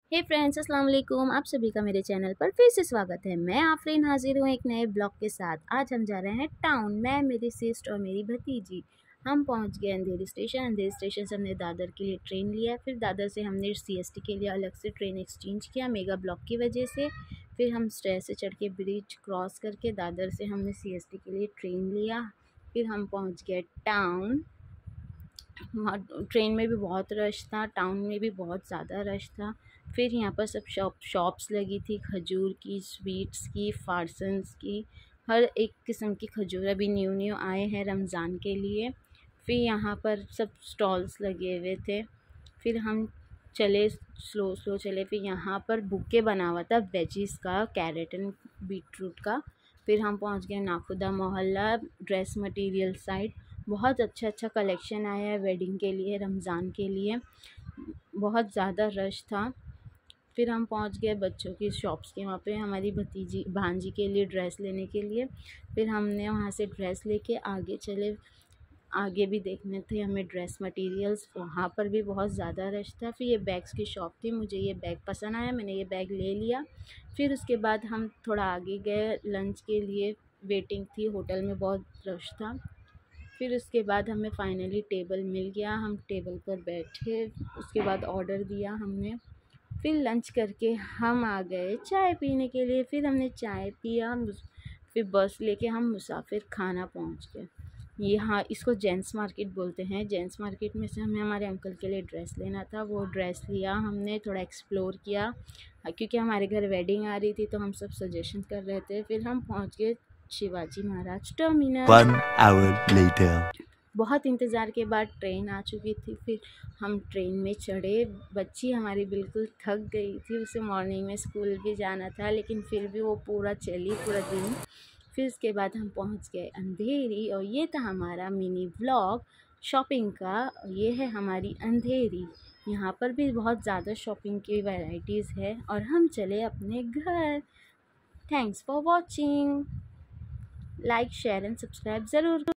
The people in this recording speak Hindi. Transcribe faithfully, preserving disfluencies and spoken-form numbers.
हे फ्रेंड्स, अस्सलाम वालेकुम। आप सभी का मेरे चैनल पर फिर से स्वागत है। मैं आफरीन हाजिर हूँ एक नए ब्लॉग के साथ। आज हम जा रहे हैं टाउन। मैं, मेरी सिस्टर और मेरी भतीजी हम पहुँच गए अंधेरी स्टेशन। अंधेरी स्टेशन से हमने दादर के लिए ट्रेन लिया। फिर दादर से हमने सीएसटी के लिए अलग से ट्रेन एक्सचेंज किया मेगा ब्लॉक की वजह से। फिर हम स्टेयर से चढ़ के ब्रिज क्रॉस करके दादर से हमने सीएसटी के लिए ट्रेन लिया। फिर हम पहुँच गए टाउन। वहाँ ट्रेन में भी बहुत रश था, टाउन में भी बहुत ज़्यादा रश था। फिर यहाँ पर सब शॉप शॉप्स लगी थी, खजूर की, स्वीट्स की, फारसन्स की, हर एक किस्म की खजूर अभी न्यू न्यू आए हैं रमज़ान के लिए। फिर यहाँ पर सब स्टॉल्स लगे हुए थे। फिर हम चले, स्लो स्लो चले। फिर यहाँ पर बुके बना हुआ था वेजिस का, कैरेट एंड बीटरूट का। फिर हम पहुँच गए नाखुदा मोहल्ला ड्रेस मटेरियल साइड। बहुत अच्छा अच्छा कलेक्शन आया है वेडिंग के लिए, रमज़ान के लिए। बहुत ज़्यादा रश था। फिर हम पहुंच गए बच्चों की शॉप्स के वहाँ पे, हमारी भतीजी भांजी के लिए ड्रेस लेने के लिए। फिर हमने वहाँ से ड्रेस लेके आगे चले। आगे भी देखने थे हमें ड्रेस मटेरियल्स, वहाँ पर भी बहुत ज़्यादा रश था। फिर ये बैग्स की शॉप थी, मुझे ये बैग पसंद आया, मैंने ये बैग ले लिया। फिर उसके बाद हम थोड़ा आगे गए लंच के लिए। वेटिंग थी, होटल में बहुत रश था। फिर उसके बाद हमें फ़ाइनली टेबल मिल गया, हम टेबल पर बैठे। उसके बाद ऑर्डर दिया हमने। फिर लंच करके हम आ गए चाय पीने के लिए। फिर हमने चाय पिया। फिर बस लेके हम मुसाफिर खाना पहुंच गए। यहाँ इसको जेंट्स मार्केट बोलते हैं। जेंट्स मार्केट में से हमें हमारे अंकल के लिए ड्रेस लेना था, वो ड्रेस लिया हमने। थोड़ा एक्सप्लोर किया क्योंकि हमारे घर वेडिंग आ रही थी तो हम सब सजेशन कर रहे थे। फिर हम पहुँच गए Shivaji Maharaj terminal. One hour later. बहुत इंतज़ार के बाद ट्रेन आ चुकी थी। फिर हम ट्रेन में चढ़े। बच्ची हमारी बिल्कुल थक गई थी, उसे मॉर्निंग में स्कूल भी जाना था, लेकिन फिर भी वो पूरा चली पूरा दिन। फिर उसके बाद हम पहुंच गए अंधेरी। और ये था हमारा मिनी व्लॉग शॉपिंग का। ये है हमारी अंधेरी। यहाँ पर भी बहुत ज़्यादा शॉपिंग की वैराइटीज़ है। और हम चले अपने घर। Thanks for watching. Like, share and subscribe ज़रूर।